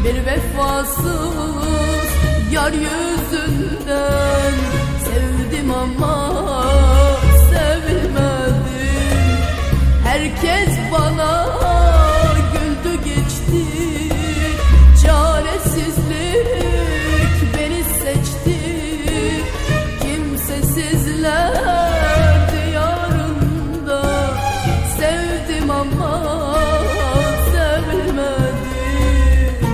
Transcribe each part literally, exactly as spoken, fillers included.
bir vefasız yar yüzünden sevdim ama sevilmedim. Herkes bana güldü geçti, çaresizlik beni seçti. Kimsesizler diyarında sevdim ama sevilmedim.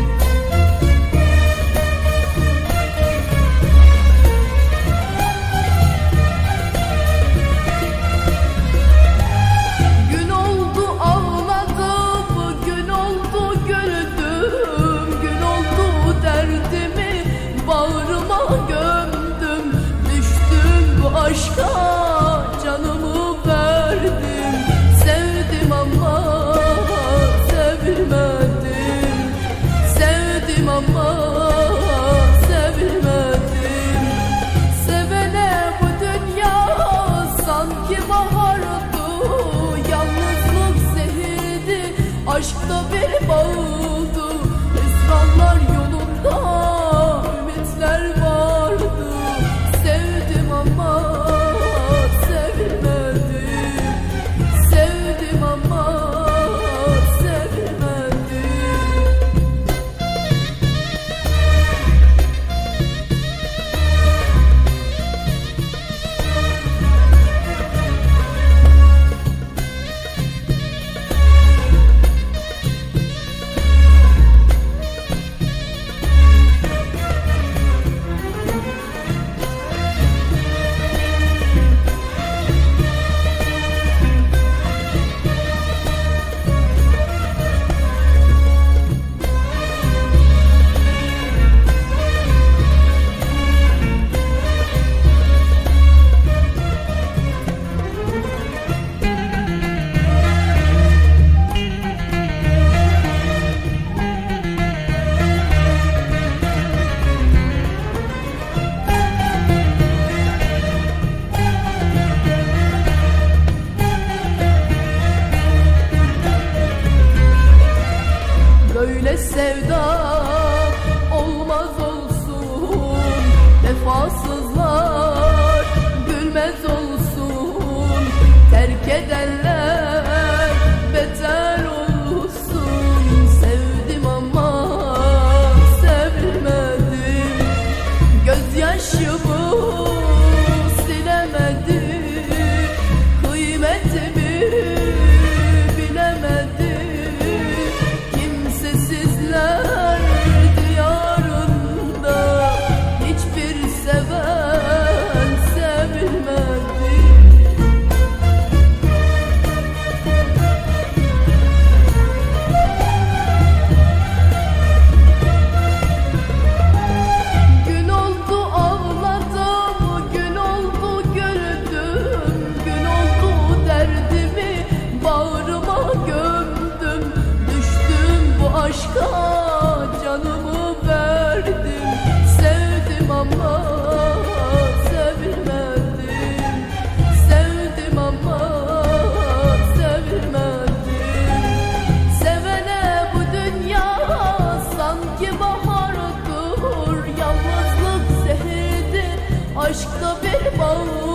Gün oldu ağladım, gün oldu güldüm, gün oldu derdimi bağrıma gömdüm. Düştüm bu aşka, canımı verdim. Sevdim ama sevilmedim. Sevdim ama sevilmedim. Sevene bu dünya sanki bahardı, yalnızlık zehirdi, aşkta bir bağdı. Hüsranlar yolunda ümitler vardı. Sevdim ama sevilmedim. Sevdim ama sevilmedim. Böyle sevda olmaz olsun, vefasızlar gülmez olsun, terk edenler beter olsun. Sevdim ama sevilmedim, gözyaşımı silemedim, kıymetimi bilemedim. Kimsesizler diyarında hiçbir seven sevilmedi. Gün oldu ağladım, gün oldu güldüm, gün oldu derdimi bağrıma gömdüm. Düştüm bu aşka, canımı verdim. Sevdim ama sevilmedim. Sevdim ama sevilmedim. Sevene bu dünya sanki bahardır, yalnızlık zehirdi, aşkta bir bağ.